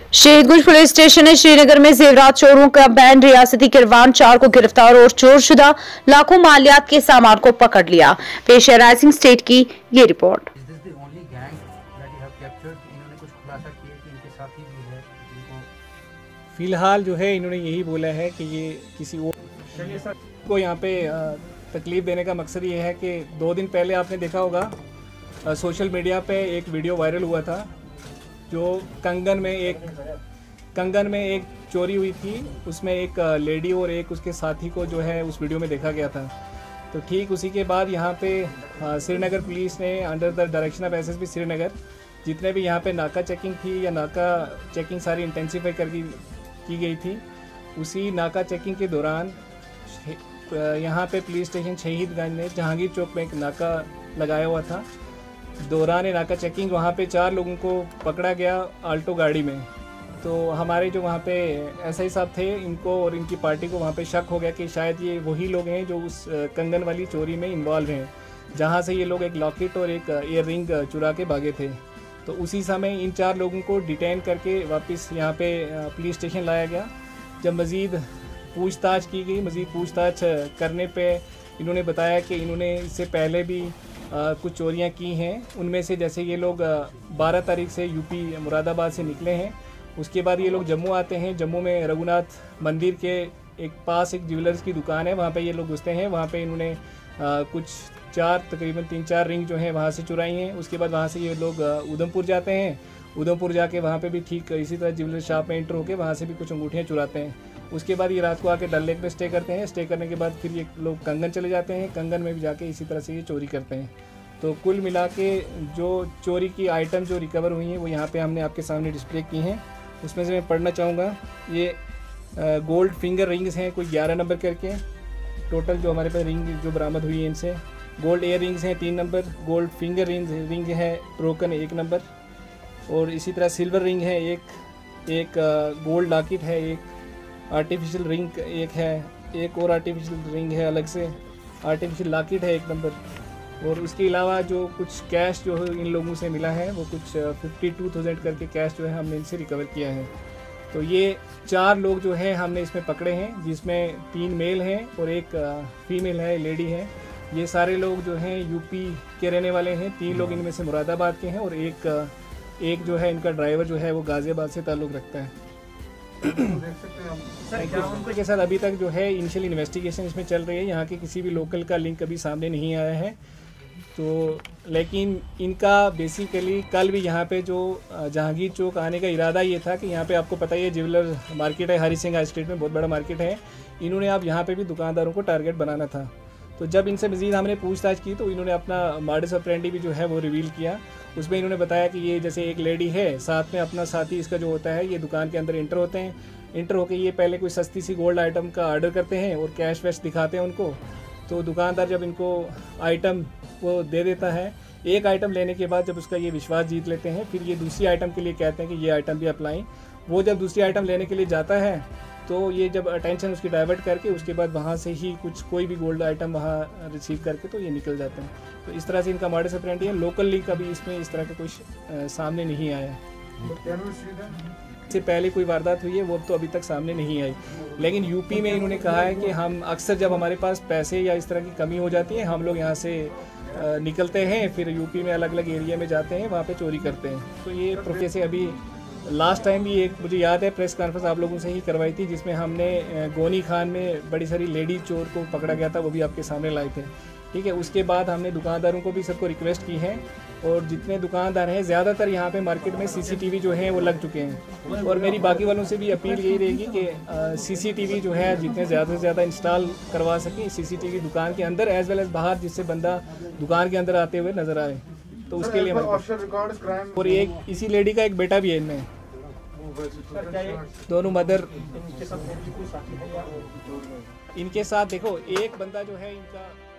Shahidganj police station ने श्रीनगर में जेवरात चोरों का बैंड रियासती किरवान 4 को गिरफ्तार और चोरशुदा लाखों मालियात के सामान को पकड़ लिया। पेश है राइजिंग स्टेट की ये रिपोर्ट। फिलहाल जो है इन्होंने यही बोला है कि ये किसी और को यहाँ पे तकलीफ देने का मकसद ये है कि 2 दिन पहले आपने देखा होगा सोशल मीडिया पे एक वीडियो वायरल हुआ था जो कंगन में एक चोरी हुई थी। उसमें एक लेडी और एक उसके साथी को जो है उस वीडियो में देखा गया था। तो ठीक उसी के बाद यहाँ पे श्रीनगर पुलिस ने under the direction of SSP Srinagar जितने भी यहाँ पे नाका चेकिंग थी या नाका चेकिंग सारी इंटेंसिफाई की गई थी। उसी नाका चेकिंग के दौरान यहाँ पे पुलिस स्टेशन शहीदगंज में जहांगीर चौक में एक नाका लगाया हुआ था। दौरान नाका चेकिंग वहाँ पे 4 लोगों को पकड़ा गया आल्टो गाड़ी में। तो हमारे जो वहाँ पे एसआई साहब थे इनको और इनकी पार्टी को वहाँ पे शक हो गया कि शायद ये वही लोग हैं जो उस कंगन वाली चोरी में इन्वॉल्व हैं, जहाँ से ये लोग एक लॉकेट और एक ईयर रिंग चुरा के भागे थे। तो उसी समय इन 4 लोगों को डिटेन करके वापस यहाँ पे पुलिस स्टेशन लाया गया। जब मज़ीद पूछताछ की गई, मज़ीद पूछताछ करने पे इन्होंने बताया कि इन्होंने इससे पहले भी कुछ चोरियां की हैं। उनमें से जैसे ये लोग 12 तारीख से यूपी मुरादाबाद से निकले हैं। उसके बाद ये लोग जम्मू आते हैं। जम्मू में रघुनाथ मंदिर के एक पास एक ज्वेलर्स की दुकान है, वहाँ पे ये लोग घुसते हैं। वहाँ पे इन्होंने कुछ तकरीबन 3-4 रिंग जो हैं वहाँ से चुराई हैं। उसके बाद वहाँ से ये लोग उधमपुर जाते हैं। उधमपुर जाके वहाँ पे भी ठीक इसी तरह ज्वेलर शॉप में एंटर होकर वहाँ से भी कुछ अंगूठियाँ चुराते हैं। उसके बाद ये रात को आके डल लेक पे स्टे करते हैं। स्टे करने के बाद फिर ये लोग कंगन चले जाते हैं। कंगन में भी जाके इसी तरह से ये चोरी करते हैं। तो कुल मिला के जो चोरी की आइटम जो रिकवर हुई हैं वो यहाँ पे हमने आपके सामने डिस्प्ले की हैं। उसमें से मैं पढ़ना चाहूँगा। ये गोल्ड फिंगर रिंग्स हैं कोई 11 नंबर करके। टोटल जो हमारे पास रिंग जो बरामद हुई है इनसे गोल्ड एयर रिंग्स हैं 3 नंबर, गोल्ड फिंगर रिंग है ब्रोकन 1 नंबर, और इसी तरह सिल्वर रिंग है एक गोल्ड लॉकेट है, एक आर्टिफिशियल रिंग एक है, एक और आर्टिफिशियल रिंग है अलग से, आर्टिफिशियल लॉकेट है 1 नंबर। और उसके अलावा जो कुछ कैश जो इन लोगों से मिला है वो कुछ 52,000 करके कैश जो है हमने इनसे रिकवर किया है। तो ये 4 लोग जो है हमने इसमें पकड़े हैं, जिसमें 3 मेल हैं और एक फीमेल है, लेडी है। ये सारे लोग जो हैं यूपी के रहने वाले हैं। 3 लोग इनमें से मुरादाबाद के हैं और एक जो है इनका ड्राइवर जो है वो गाज़ियाबाद से ताल्लुक़ रखता है। के साथ अभी तक जो है इनिशियल इन्वेस्टिगेशन इसमें चल रही है। यहाँ के किसी भी लोकल का लिंक अभी सामने नहीं आया है। तो लेकिन इनका बेसिकली कल भी यहाँ पे जो जहांगीर चौक आने का इरादा ये था कि यहाँ पे आपको पता ही है ज्वेलर मार्केट है, हरी सिंह स्ट्रीट में बहुत बड़ा मार्केट है। इन्होंने आप यहाँ पे भी दुकानदारों को टारगेट बनाना था। तो जब इनसे मज़ीद हमने पूछताछ की तो इन्होंने अपना मॉडस ऑपरेंडी भी जो है वो रिवील किया। उसमें इन्होंने बताया कि ये जैसे एक लेडी है, साथ में अपना साथी इसका जो होता है, ये दुकान के अंदर इंटर होते हैं। इंटर होकर ये पहले कोई सस्ती सी गोल्ड आइटम का ऑर्डर करते हैं और कैश वैश दिखाते हैं उनको। तो दुकानदार जब इनको आइटम वो दे देता है, एक आइटम लेने के बाद जब उसका ये विश्वास जीत लेते हैं, फिर ये दूसरी आइटम के लिए कहते हैं कि ये आइटम भी अप्लाई। वो जब दूसरी आइटम लेने के लिए जाता है तो ये जब अटेंशन उसकी डाइवर्ट करके उसके बाद वहाँ से ही कोई भी गोल्ड आइटम वहाँ रिसीव करके तो ये निकल जाते हैं। तो इस तरह से इनका मॉडस ऑपरेंडी है। लोकल लीग कभी इसमें इस तरह का कुछ सामने नहीं आया है। इससे पहले कोई वारदात हुई है वो तो अभी तक सामने नहीं आई। लेकिन यूपी में इन्होंने कहा है कि हम अक्सर जब हमारे पास पैसे या इस तरह की कमी हो जाती है हम लोग यहाँ से निकलते हैं, फिर यूपी में अलग अलग एरिया में जाते हैं, वहाँ पे चोरी करते हैं। तो ये प्रोसेस है। अभी लास्ट टाइम भी एक मुझे याद है प्रेस कॉन्फ्रेंस आप लोगों से ही करवाई थी जिसमें हमने गोनी खान में बड़ी सारी लेडी चोर को पकड़ा गया था, वो भी आपके सामने लाए थे। ठीक है, उसके बाद हमने दुकानदारों को भी सबको रिक्वेस्ट की है और जितने दुकानदार हैं ज़्यादातर यहाँ पे मार्केट में सीसीटीवी जो है वो लग चुके हैं। और मेरी बाकी वालों से भी अपील यही रहेगी कि सीसीटीवी जो है जितने ज़्यादा से ज़्यादा इंस्टॉल करवा सकें सीसीटीवी दुकान के अंदर एज वेल एज़ बाहर, जिससे बंदा दुकान के अंदर आते हुए नज़र आए। तो उसके लिए और एक इसी लेडी का एक बेटा भी है इनमें, दोनों मदर इनके साथ। देखो एक बंदा जो है इनका